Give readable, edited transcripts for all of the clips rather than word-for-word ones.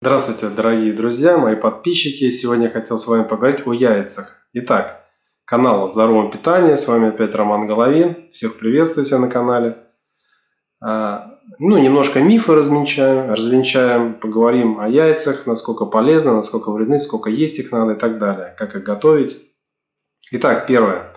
Здравствуйте, дорогие друзья, мои подписчики. Сегодня я хотел с вами поговорить о яйцах. Итак, канал о здоровом питании. С вами опять Роман Головин. Всех приветствую себя на канале. Немножко мифы развенчаем, поговорим о яйцах, насколько полезно, насколько вредны, сколько есть их надо и так далее, как их готовить. Итак, первое.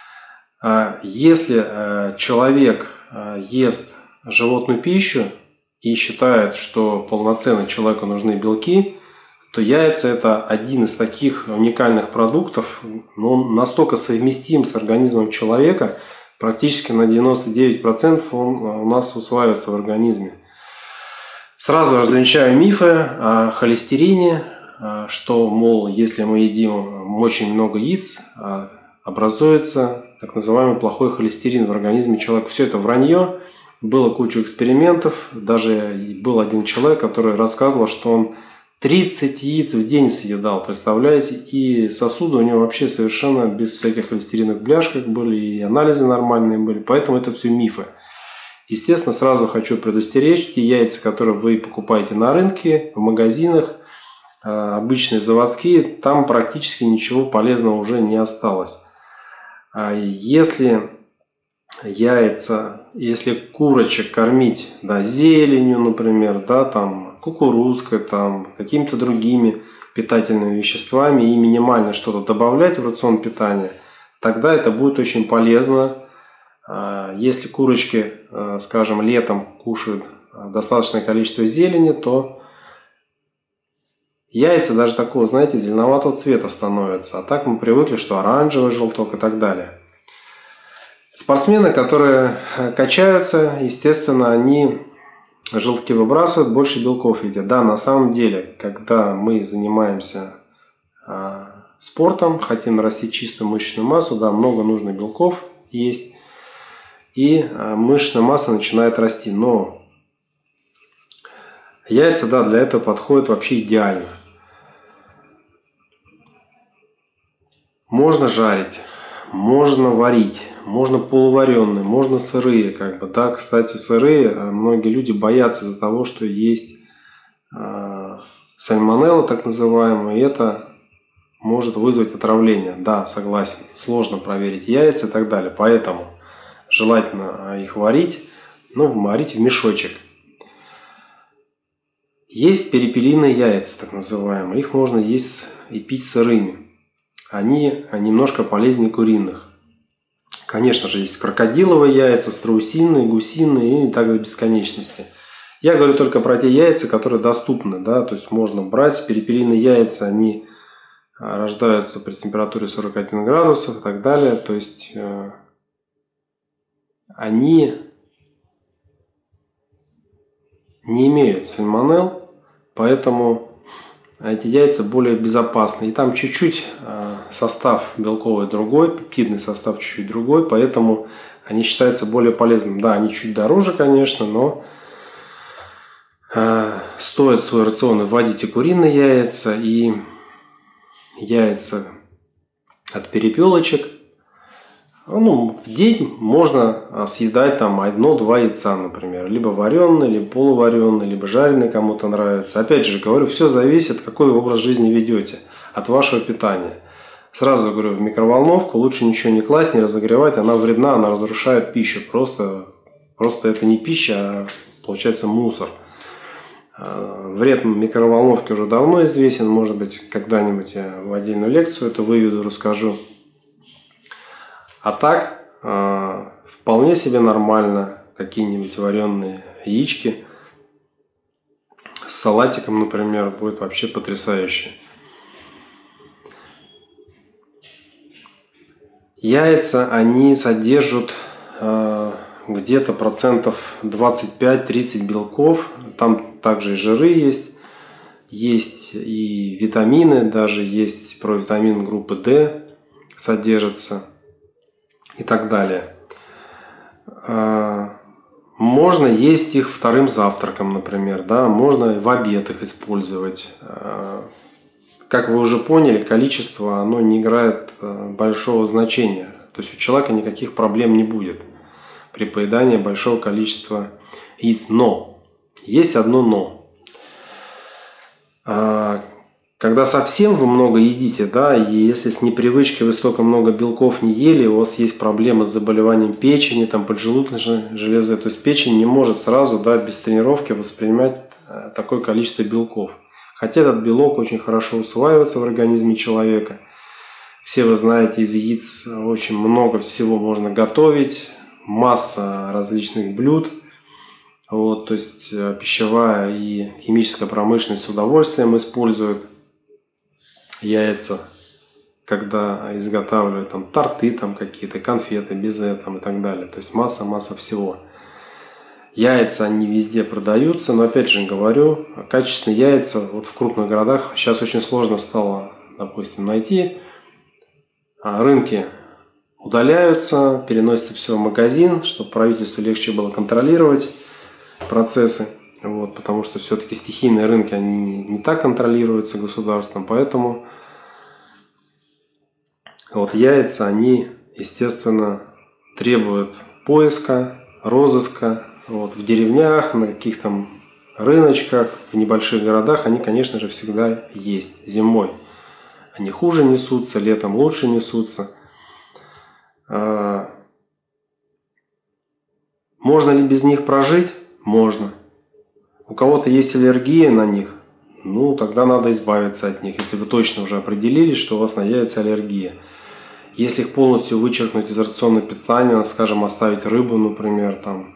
Если человек ест животную пищу и считает, что полноценно человеку нужны белки, то яйца – это один из таких уникальных продуктов, но он настолько совместим с организмом человека, практически на 99% он у нас усваивается в организме. Сразу развенчаю мифы о холестерине, что, мол, если мы едим очень много яиц, образуется так называемый плохой холестерин в организме человека. Все это вранье. Было куча экспериментов. Даже был один человек, который рассказывал, что он 30 яиц в день съедал, представляете? И сосуды у него вообще совершенно без всяких холестериновых бляшек были, и анализы нормальные были. Поэтому это все мифы. Естественно, сразу хочу предостеречь, те яйца, которые вы покупаете на рынке, в магазинах, обычные заводские, там практически ничего полезного уже не осталось. Если курочек кормить зеленью, например, кукурузкой, какими-то другими питательными веществами и минимально что-то добавлять в рацион питания, тогда это будет очень полезно. Если курочки, скажем, летом кушают достаточное количество зелени, то яйца даже такого, знаете, зеленоватого цвета становятся. А так мы привыкли, что оранжевый желток и так далее. Спортсмены, которые качаются, естественно, они желтки выбрасывают, больше белков едят. Да, на самом деле, когда мы занимаемся спортом, хотим нарастить чистую мышечную массу, много нужно белков есть, и мышечная масса начинает расти. Но яйца, для этого подходят вообще идеально. Можно жарить, можно варить, можно полуваренные, можно сырые. Кстати, сырые многие люди боятся из-за того, что есть сальмонелла, так называемая, и это может вызвать отравление. Да, согласен, сложно проверить яйца и так далее, поэтому желательно их варить, варить в мешочек. Есть перепелиные яйца, так называемые, их можно есть и пить сырыми. Они немножко полезнее куриных. Конечно же, есть крокодиловые яйца, страусиные, гусиные и так до бесконечности. Я говорю только про те яйца, которые доступны. То есть можно брать перепелиные яйца, они рождаются при температуре 41 градус и так далее. То есть они не имеют сальмонелл, поэтому эти яйца более безопасны. И там чуть-чуть состав белковый другой, пептидный состав чуть-чуть другой, поэтому они считаются более полезными. Да, они чуть дороже, конечно, но стоит в свой рацион вводить и куриные яйца, и яйца от перепелочек. В день можно съедать 1-2 яйца, например. Либо вареные, либо полувареные, либо жареные, кому-то нравится. Опять же говорю, все зависит, какой образ жизни ведете, от вашего питания. Сразу говорю, в микроволновку лучше ничего не класть, не разогревать. Она вредна, она разрушает пищу. Просто это не пища, а получается мусор. Вред микроволновки уже давно известен. Может быть, когда-нибудь я в отдельную лекцию это выведу, расскажу. А так, вполне себе нормально какие-нибудь вареные яички с салатиком, например, будет вообще потрясающе. Яйца, они содержат где-то процентов 25-30 белков. Там также и жиры есть. Есть и витамины, даже есть провитамин группы D содержится. И так далее. Можно есть их вторым завтраком, например. Можно в обед их использовать. Как вы уже поняли, количество оно не играет большого значения. То есть у человека никаких проблем не будет при поедании большого количества яиц. Но есть одно но. когда совсем вы много едите, да, и если с непривычки вы столько много белков не ели, у вас есть проблемы с заболеванием печени, там, поджелудочной железы, то есть печень не может сразу, да, без тренировки воспринимать такое количество белков. Хотя этот белок очень хорошо усваивается в организме человека. Все вы знаете, из яиц очень много всего можно готовить, масса различных блюд. Вот, то есть пищевая и химическая промышленность с удовольствием используют яйца, когда изготавливают там торты, там какие-то конфеты, безе там, и так далее. То есть масса всего. Яйца, они везде продаются, но опять же говорю, качественные яйца вот в крупных городах сейчас очень сложно стало, допустим, найти. Рынки удаляются, переносится все в магазин, чтобы правительству легче было контролировать процессы. Вот, потому что все-таки стихийные рынки, они не так контролируются государством, поэтому вот яйца, они, естественно, требуют поиска, розыска. Вот, в деревнях, на каких-то рыночках, в небольших городах они, конечно же, всегда есть. Зимой они хуже несутся, летом лучше несутся. Можно ли без них прожить? Можно. У кого-то есть аллергия на них, ну тогда надо избавиться от них, если вы точно уже определились, что у вас на яйца аллергия. Если их полностью вычеркнуть из рациона питания, скажем, оставить рыбу, например, там,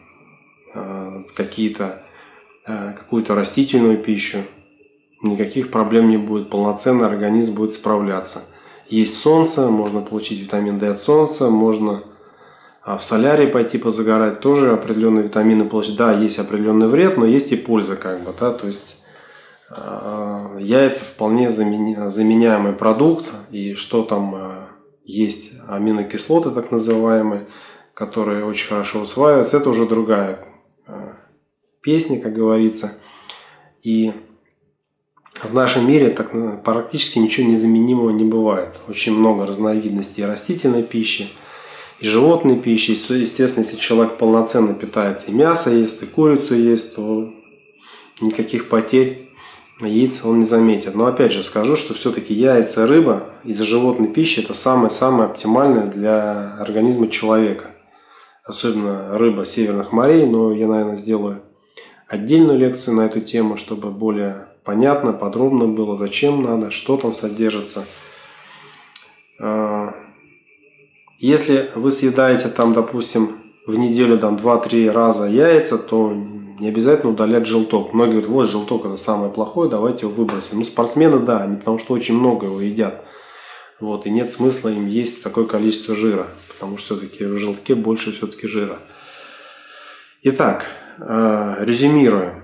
какую-то растительную пищу, никаких проблем не будет, полноценный организм будет справляться. Есть солнце, можно получить витамин D от солнца, можно в солярий пойти позагорать, тоже определенные витамины получить. Да, есть определенный вред, но есть и польза, как бы, да, то есть яйца вполне заменяемый продукт, и что там есть аминокислоты, так называемые, которые очень хорошо усваиваются, это уже другая песня, как говорится. И в нашем мире так практически ничего незаменимого не бывает. Очень много разновидностей растительной пищи, и животной пищи. Естественно, если человек полноценно питается, и мясо ест, и курицу ест, то никаких потерь яиц он не заметит. Но опять же скажу, что все-таки яйца, рыба из животной пищи это самое-самое оптимальное для организма человека. Особенно рыба северных морей, но я, наверное, сделаю отдельную лекцию на эту тему, чтобы более понятно, подробно было, зачем надо, что там содержится. Если вы съедаете там, допустим, в неделю там 2-3 раза яйца, то не обязательно удалять желток. Многие говорят, вот желток это самое плохое, давайте его выбросим. Ну, спортсмены, да, они потому что очень много его едят. Вот, и нет смысла им есть такое количество жира, потому что все-таки в желтке больше все-таки жира. Итак, резюмируем.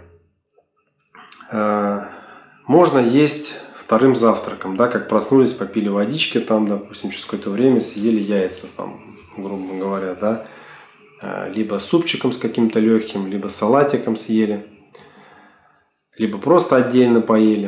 Можно есть вторым завтраком, да, как проснулись, попили водички, там, допустим, через какое-то время съели яйца, там, грубо говоря, да, либо супчиком с каким-то легким, либо салатиком съели, либо просто отдельно поели.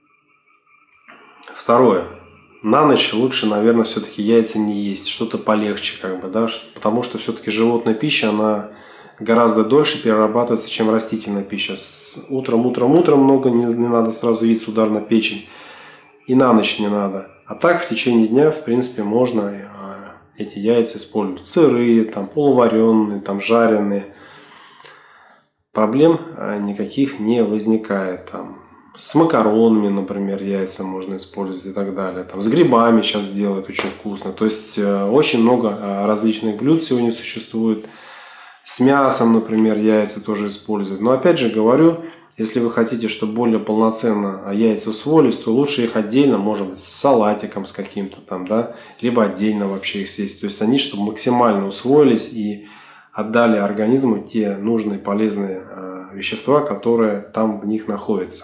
Второе. На ночь лучше, наверное, все-таки яйца не есть, что-то полегче, как бы, да, потому что все-таки животная пища, она гораздо дольше перерабатывается, чем растительная пища. Утром много не надо сразу яиц, удар на печень, и на ночь не надо. А так в течение дня, в принципе, можно эти яйца использовать. Сырые, там, полувареные, там, жареные. Проблем никаких не возникает. Там, с макаронами, например, яйца можно использовать и так далее. Там, с грибами сейчас делают очень вкусно. То есть очень много различных блюд сегодня существует. С мясом, например, яйца тоже используют. Но опять же говорю, если вы хотите, чтобы более полноценно яйца усвоились, то лучше их отдельно, может быть, с салатиком с каким-то там, да, либо отдельно вообще их съесть. То есть они, чтобы максимально усвоились и отдали организму те нужные полезные вещества, которые там в них находятся.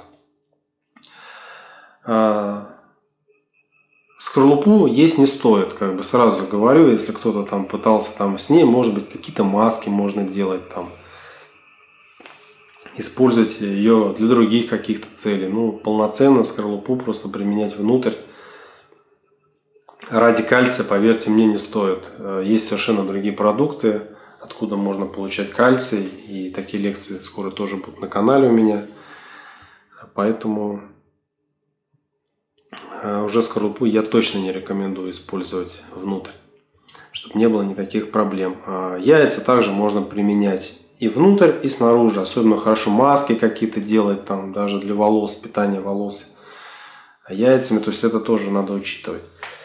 Скорлупу есть не стоит, как бы сразу говорю, если кто-то там пытался там с ней, может быть, какие-то маски можно делать там, использовать ее для других каких-то целей. Ну, полноценно скорлупу просто применять внутрь ради кальция, поверьте мне, не стоит. Есть совершенно другие продукты, откуда можно получать кальций, и такие лекции скоро тоже будут на канале у меня. Поэтому уже скорлупу я точно не рекомендую использовать внутрь, чтобы не было никаких проблем. Яйца также можно применять и внутрь, и снаружи. Особенно хорошо маски какие-то делать, там, даже для волос, питание волос яйцами. То есть это тоже надо учитывать.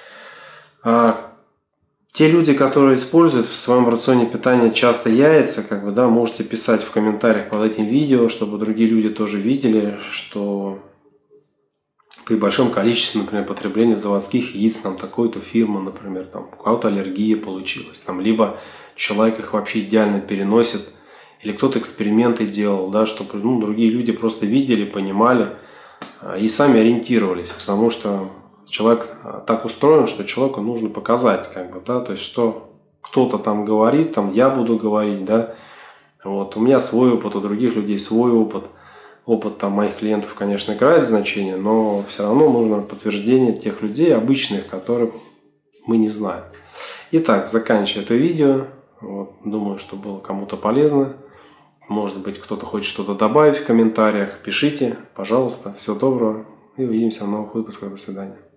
Те люди, которые используют в своем рационе питания часто яйца, можете писать в комментариях под этим видео, чтобы другие люди тоже видели, что при большом количестве, например, потребления заводских яиц, там такой-то фирма, например, там у кого-то аллергия получилась, там, либо человек их вообще идеально переносит, или кто-то эксперименты делал, да, чтобы другие люди просто видели, понимали и сами ориентировались, потому что человек так устроен, что человеку нужно показать, то есть, что кто-то там говорит, там я буду говорить, да, вот, у меня свой опыт, у других людей свой опыт. Опыт там моих клиентов, конечно, играет значение, но все равно нужно подтверждение тех людей обычных, которых мы не знаем. Итак, заканчиваю это видео. Вот, думаю, что было кому-то полезно. Может быть, кто-то хочет что-то добавить в комментариях. Пишите, пожалуйста. Всего доброго и увидимся в новых выпусках. До свидания.